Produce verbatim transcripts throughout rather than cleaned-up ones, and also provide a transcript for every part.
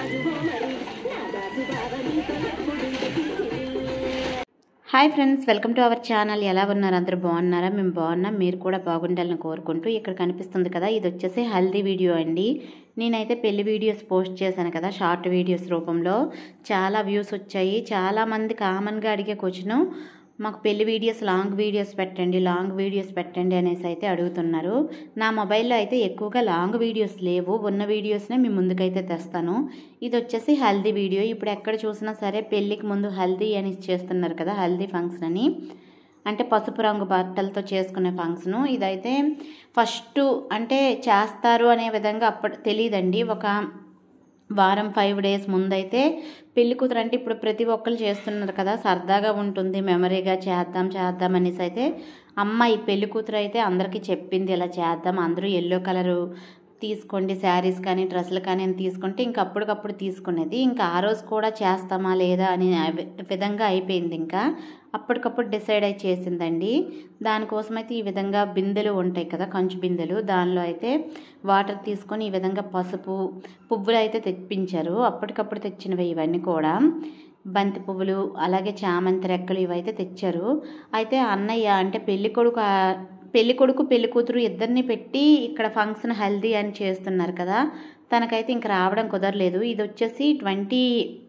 Hi friends, welcome to our channel. ఎలా ఉన్నారు? అందరూ బాగున్నారా? మేము బాగున్నాం. మీరు కూడా బాగుండాలని కోరుకుంటూ ఇక్కడ కనిపిస్తుంది కదా, ఇది వచ్చేసి హల్దీ వీడియో అండి. నేనైతే పెళ్లి వీడియోస్ పోస్ట్ చేశాను కదా షార్ట్ వీడియోస్ రూపంలో. చాలా వ్యూస్ వచ్చాయి. చాలామంది కామన్గా అడిగే క్వశ్చన్, మాకు పెళ్లి వీడియోస్ లాంగ్ వీడియోస్ పెట్టండి లాంగ్ వీడియోస్ పెట్టండి అనేసి అయితే అడుగుతున్నారు. నా మొబైల్లో అయితే ఎక్కువగా లాంగ్ వీడియోస్ లేవు, ఉన్న వీడియోస్నే మీ ముందుకైతే తెస్తాను. ఇది వచ్చేసి హల్దీ వీడియో. ఇప్పుడు ఎక్కడ చూసినా సరే పెళ్ళికి ముందు హల్దీ అని చేస్తున్నారు కదా, హల్దీ ఫంక్షన్ అని, అంటే పసుపు రంగు బట్టలతో చేసుకునే ఫంక్షను. ఇదైతే ఫస్ట్ అంటే చేస్తారు అనే విధంగా అప్పటి తెలియదండి. ఒక వారం ఫైవ్ డేస్ ముందైతే పెళ్లి కూతురు అంటే ఇప్పుడు ప్రతి ఒక్కరు చేస్తున్నారు కదా, సరదాగా ఉంటుంది, మెమరీగా చేద్దాం చేద్దాం అనేసి అయితే అమ్మాయి పెళ్లి కూతురు అయితే అందరికీ చెప్పింది ఇలా చేద్దాం, అందరూ ఎల్లో కలరు తీసుకోండి శారీస్ కానీ డ్రెస్సులు కానీ అని తీసుకుంటే ఇంకా అప్పటికప్పుడు తీసుకునేది. ఇంకా ఆ రోజు కూడా చేస్తామా లేదా అని విధంగా అయిపోయింది. ఇంకా అప్పటికప్పుడు డిసైడ్ అయి చేసిందండి. దానికోసం అయితే ఈ విధంగా బిందెలు ఉంటాయి కదా, కంచు బిందెలు, దానిలో అయితే వాటర్ తీసుకొని ఈ విధంగా పసుపు పువ్వులు అయితే తెప్పించారు. అప్పటికప్పుడు తెచ్చినవి ఇవన్నీ కూడా, బంతి పువ్వులు అలాగే చామంతి రెక్కలు ఇవైతే తెచ్చారు. అయితే అన్నయ్య అంటే పెళ్లి కొడుకు పెళ్లి కొడుకు పెళ్లి కూతురు ఇద్దరిని పెట్టి ఇక్కడ ఫంక్షన్ హల్దీ అని చేస్తున్నారు కదా, తనకైతే ఇంక రావడం కుదరలేదు. ఇది వచ్చేసి ట్వంటీ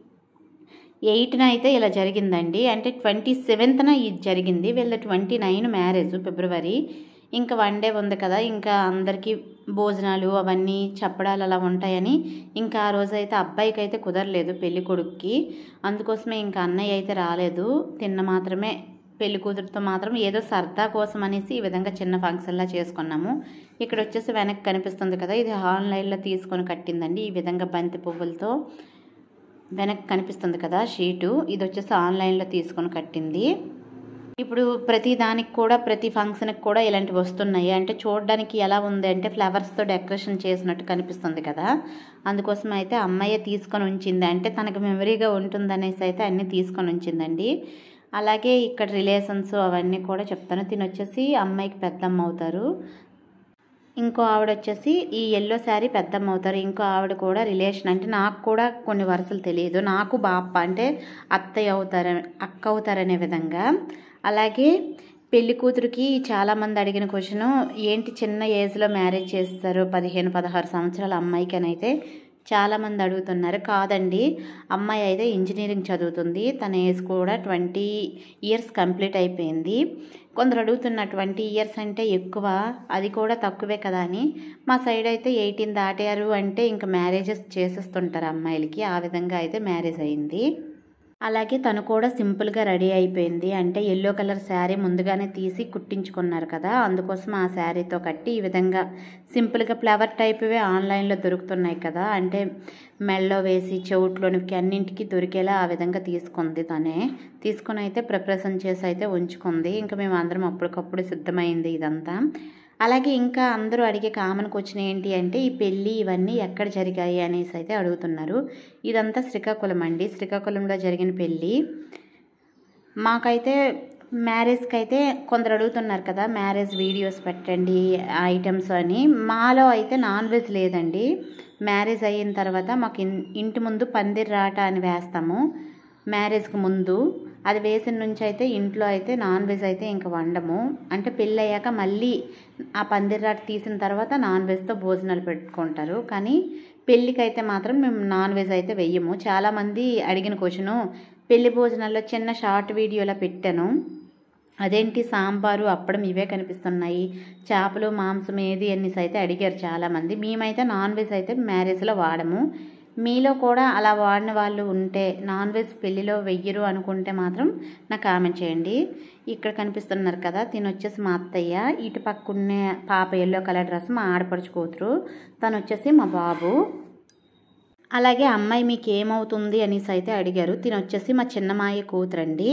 ఎయిట్న అయితే ఇలా జరిగిందండి. అంటే ట్వంటీ సెవెంత్న ఇది జరిగింది. వీళ్ళ ట్వంటీ నైన్ మ్యారేజ్ ఫిబ్రవరి. ఇంకా వన్ డే ఉంది కదా, ఇంకా అందరికీ భోజనాలు అవన్నీ చెప్పడాలు అలా ఉంటాయని ఇంకా ఆ రోజు అయితే అబ్బాయికి అయితే కుదరలేదు పెళ్లి కొడుక్కి. అందుకోసమే ఇంకా అన్నయ్య అయితే రాలేదు. తిన్న మాత్రమే పెళ్లి కూతురుతో మాత్రం ఏదో సరదా కోసం అనేసి ఈ విధంగా చిన్న ఫంక్షన్లా చేసుకున్నాము. ఇక్కడ వచ్చేసి వెనక్కి కనిపిస్తుంది కదా, ఇది ఆన్లైన్లో తీసుకొని కట్టిందండి. ఈ విధంగా బంతి పువ్వులతో వెనక్కి కనిపిస్తుంది కదా షీటు, ఇది వచ్చేసి ఆన్లైన్లో తీసుకొని కట్టింది. ఇప్పుడు ప్రతి దానికి కూడా ప్రతి ఫంక్షన్కి కూడా ఇలాంటివి వస్తున్నాయి. అంటే చూడడానికి ఎలా ఉంది అంటే ఫ్లవర్స్తో డెకరేషన్ చేసినట్టు కనిపిస్తుంది కదా, అందుకోసం అయితే అమ్మాయి తీసుకొని ఉంచింది. అంటే తనకు మెమరీగా ఉంటుందనేసి అయితే అన్నీ తీసుకొని ఉంచిందండి. అలాగే ఇక్కడ రిలేషన్స్ అవన్నీ కూడా చెప్తాను. తిని వచ్చేసి అమ్మాయికి పెద్దమ్మ అవుతారు. ఇంకో ఆవిడ వచ్చేసి ఈ ఎల్లో శారీ పెద్దమ్మ అవుతారు. ఇంకో ఆవిడ కూడా రిలేషన్, అంటే నాకు కూడా కొన్ని వరుసలు తెలియదు, నాకు బాప్ప అంటే అత్తయ్య అవుతారు అక్క అవుతారనే విధంగా. అలాగే పెళ్లి కూతురికి చాలామంది అడిగిన క్వశ్చన్, ఏంటి చిన్న ఏజ్లో మ్యారేజ్ చేస్తారు పదిహేను పదహారు సంవత్సరాల అమ్మాయికి అని అయితే చాలామంది అడుగుతున్నారు. కాదండి, అమ్మాయి అయితే ఇంజనీరింగ్ చదువుతుంది. తన ఏజ్ కూడా ట్వంటీ ఇయర్స్ కంప్లీట్ అయిపోయింది. కొందరు అడుగుతున్న ట్వంటీ ఇయర్స్ అంటే ఎక్కువ, అది కూడా తక్కువే కదా అని. మా సైడ్ అయితే ఎయిటీన్ దాటారు అంటే ఇంకా మ్యారేజెస్ చేసేస్తుంటారు అమ్మాయిలకి, ఆ విధంగా అయితే మ్యారేజ్ అయింది. అలాగే తను కూడా సింపుల్గా రెడీ అయిపోయింది. అంటే ఎల్లో కలర్ శారీ ముందుగానే తీసి కుట్టించుకున్నారు కదా, అందుకోసం ఆ శారీతో కట్టి ఈ విధంగా సింపుల్గా ఫ్లవర్ టైప్వే ఆన్లైన్లో దొరుకుతున్నాయి కదా, అంటే మెల్లో వేసి చెవుట్లోనికి అన్నింటికి దొరికేలా ఆ విధంగా తీసుకుంది. తనే తీసుకొని అయితే ప్రిపరేషన్ చేసి అయితే ఉంచుకుంది. ఇంకా మేము అందరం అప్పటికప్పుడు సిద్ధమైంది ఇదంతా. అలాగే ఇంకా అందరూ అడిగే కామన్ క్వశ్చన్ ఏంటి అంటే ఈ పెళ్ళి ఇవన్నీ ఎక్కడ జరిగాయి అనేసి అయితే అడుగుతున్నారు. ఇదంతా శ్రీకాకుళం అండి, శ్రీకాకుళంలో జరిగిన పెళ్ళి. మాకైతే మ్యారేజ్కి అయితే కొందరు అడుగుతున్నారు కదా మ్యారేజ్ వీడియోస్ పెట్టండి ఐటమ్స్ అని. మాలో అయితే నాన్ వెజ్ లేదండి. మ్యారేజ్ అయిన తర్వాత మాకు ఇంటి ముందు పందిరి రాట అని వేస్తాము మ్యారేజ్కి ముందు. అది వేసిన నుంచి అయితే ఇంట్లో అయితే నాన్ వెజ్ అయితే ఇంకా వండము. అంటే పెళ్ళి అయ్యాక మళ్ళీ ఆ పందిరాట తీసిన తర్వాత నాన్ వెజ్తో భోజనాలు పెట్టుకుంటారు. కానీ పెళ్ళికి అయితే మాత్రం మేము నాన్ వెజ్ అయితే వెయ్యము. చాలామంది అడిగిన క్వశ్చను, పెళ్లి భోజనాల్లో చిన్న షార్ట్ వీడియోలా పెట్టాను, అదేంటి సాంబారు అప్పడం ఇవే కనిపిస్తున్నాయి, చేపలు మాంసం ఏది అనేసి అయితే అడిగారు చాలామంది. మేమైతే నాన్ వెజ్ అయితే మ్యారేజ్లో వాడము. మీలో కూడా అలా వాడిన వాళ్ళు ఉంటే, నాన్ వెజ్ పెళ్ళిలో వెయ్యరు అనుకుంటే మాత్రం నాకు కామెంట్ చేయండి. ఇక్కడ కనిపిస్తున్నారు కదా, తిని వచ్చేసి మా అత్తయ్య, ఇటు పక్కనే పాప ఎల్లో కలర్ డ్రెస్ మా ఆడపడుచు కూతురు, తను వచ్చేసి మా బాబు. అలాగే అమ్మాయి మీకు ఏమవుతుంది అనేసి అయితే అడిగారు. తిని వచ్చేసి మా చిన్నమాయ కూతురండి.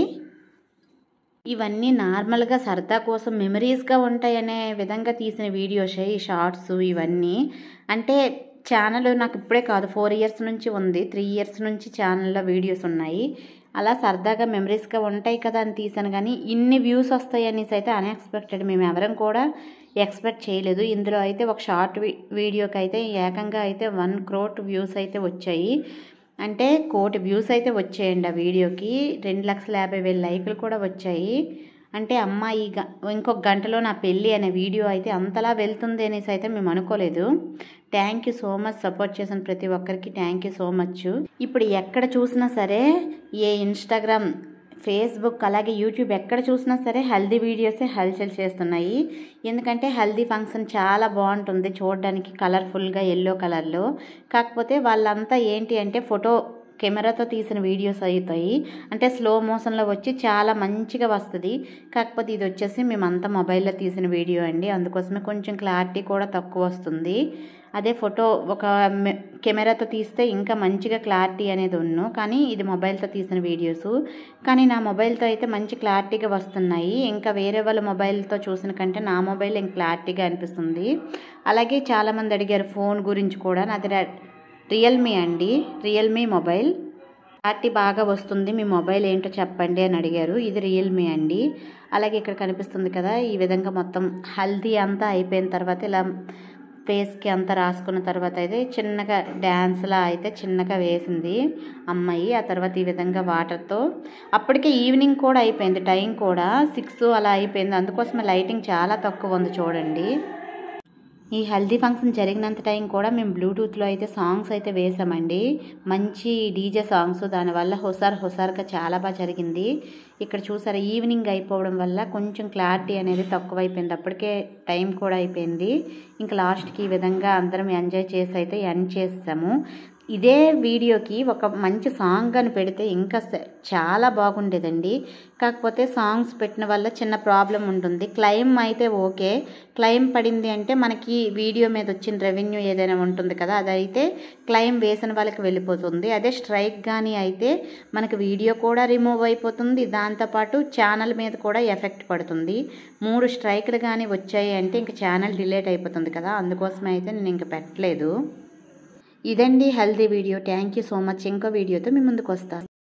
ఇవన్నీ నార్మల్గా సరదా కోసం మెమరీస్గా ఉంటాయనే విధంగా తీసిన వీడియోస్ ఈ షార్ట్స్ ఇవన్నీ. అంటే ఛానల్ నాకు ఇప్పుడే కాదు, ఫోర్ ఇయర్స్ నుంచి ఉంది, త్రీ ఇయర్స్ నుంచి ఛానల్లో వీడియోస్ ఉన్నాయి. అలా సరదాగా మెమరీస్గా ఉంటాయి కదా అని తీసాను. కానీ ఇన్ని వ్యూస్ వస్తాయి అనేసి అయితే అన్ఎక్స్పెక్టెడ్, మేము ఎవరం కూడా ఎక్స్పెక్ట్ చేయలేదు. ఇందులో అయితే ఒక షార్ట్ వీడియోకి అయితే ఏకంగా అయితే వన్ క్రోట్ వ్యూస్ అయితే వచ్చాయి. అంటే కోటి వ్యూస్ అయితే వచ్చాయండి ఆ వీడియోకి. రెండు లక్షల యాభై వేల లైకులు కూడా వచ్చాయి. అంటే అమ్మాయి గ ఇంకొక గంటలో నా పెళ్ళి అనే వీడియో అయితే అంతలా వెళ్తుంది అనేసి అయితే మేము అనుకోలేదు. Thank you so much, support చేసిన ప్రతి ఒక్కరికి థ్యాంక్ యూ సో మచ్. ఇప్పుడు ఎక్కడ చూసినా సరే, ఏ ఇన్స్టాగ్రామ్, ఫేస్బుక్, అలాగే యూట్యూబ్ ఎక్కడ చూసినా సరే హల్దీ వీడియోసే హల్చల్ చేస్తున్నాయి. ఎందుకంటే హల్దీ ఫంక్షన్ చాలా బాగుంటుంది చూడడానికి, కలర్ఫుల్గా ఎల్లో కలర్లో. కాకపోతే వాళ్ళంతా ఏంటి అంటే ఫోటో కెమెరాతో తీసిన వీడియోస్ అవుతాయి. అంటే స్లో మోషన్లో వచ్చి చాలా మంచిగా వస్తుంది. కాకపోతే ఇది వచ్చేసి మేమంతా మొబైల్లో తీసిన వీడియో అండి, అందుకోసమే కొంచెం క్లారిటీ కూడా తక్కువ వస్తుంది. అదే ఫోటో ఒక కెమెరాతో తీస్తే ఇంకా మంచిగా క్లారిటీ అనేది ఉన్ను, కానీ ఇది మొబైల్తో తీసిన వీడియోస్. కానీ నా మొబైల్తో అయితే మంచి క్లారిటీగా వస్తున్నాయి. ఇంకా వేరే వాళ్ళ మొబైల్తో చూసిన కంటే నా మొబైల్ ఇంకా క్లారిటీగా అనిపిస్తుంది. అలాగే చాలామంది అడిగారు ఫోన్ గురించి కూడా. నాది రియల్మీ అండి, రియల్మీ మొబైల్. క్లారిటీ బాగా వస్తుంది, మీ మొబైల్ ఏంటో చెప్పండి అని అడిగారు. ఇది రియల్మీ అండి. అలాగే ఇక్కడ కనిపిస్తుంది కదా, ఈ విధంగా మొత్తం హల్దీ అంతా అయిపోయిన తర్వాత ఇలా ఫేస్కి అంతా రాసుకున్న తర్వాత అయితే చిన్నగా డ్యాన్స్లా అయితే చిన్నగా వేసింది అమ్మాయి. ఆ తర్వాత ఈ విధంగా వాటర్తో, అప్పటికే ఈవినింగ్ కూడా అయిపోయింది, టైం కూడా సిక్స్ అలా అయిపోయింది. అందుకోసమే లైటింగ్ చాలా తక్కువ ఉంది చూడండి. ఈ హల్దీ ఫంక్షన్ జరిగినంత టైం కూడా మేము బ్లూటూత్లో అయితే సాంగ్స్ అయితే వేసామండి, మంచి డీజే సాంగ్స్. దానివల్ల హుషార్ హుషారుగా చాలా బాగా జరిగింది. ఇక్కడ చూసారా, ఈవినింగ్ అయిపోవడం వల్ల కొంచెం క్లారిటీ అనేది తక్కువైపోయింది, అప్పటికే టైం కూడా అయిపోయింది. ఇంకా లాస్ట్కి ఈ విధంగా అందరం ఎంజాయ్ చేసి అయితే ఎండ్ చేసాము. ఇదే వీడియోకి ఒక మంచి సాంగ్ అని పెడితే ఇంకా చాలా బాగుండేదండి. కాకపోతే సాంగ్స్ పెట్టిన వల్ల చిన్న ప్రాబ్లం ఉంటుంది. క్లెయిమ్ అయితే ఓకే, క్లెయిమ్ పడింది అంటే మనకి వీడియో మీద వచ్చిన రెవెన్యూ ఏదైనా ఉంటుంది కదా, అదైతే క్లెయిమ్ వేసిన వాళ్ళకి వెళ్ళిపోతుంది. అదే స్ట్రైక్ కానీ అయితే మనకి వీడియో కూడా రిమూవ్ అయిపోతుంది, దాంతోపాటు ఛానల్ మీద కూడా ఎఫెక్ట్ పడుతుంది. మూడు స్ట్రైక్లు కానీ వచ్చాయి అంటే ఇంక ఛానల్ డిలీట్ అయిపోతుంది కదా, అందుకోసం అయితే నేను ఇంక పెట్టలేదు. ఇదండి healthy video. Thank you so much. ఇంకో వీడియోతో మీ ముందుకు వస్తాను.